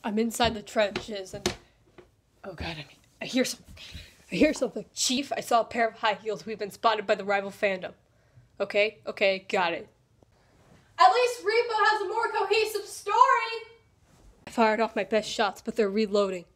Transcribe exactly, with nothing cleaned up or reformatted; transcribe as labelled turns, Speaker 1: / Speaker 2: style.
Speaker 1: I'm inside the trenches and... Oh god, I mean, I hear something. I hear something. Chief, I saw a pair of high heels. We've been spotted by the rival fandom. Okay? Okay, got it. At least Repo has a more cohesive story! I fired off my best shots, but they're reloading.